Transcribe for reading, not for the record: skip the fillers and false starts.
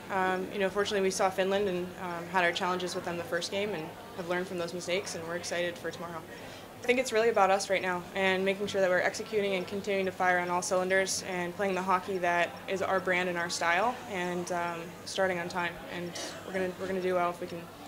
Fortunately we saw Finland and had our challenges with them the first game and have learned from those mistakes, and we're excited for tomorrow. I think it's really about us right now and making sure that we're executing and continuing to fire on all cylinders and playing the hockey that is our brand and our style, and starting on time. And we're gonna do well if we can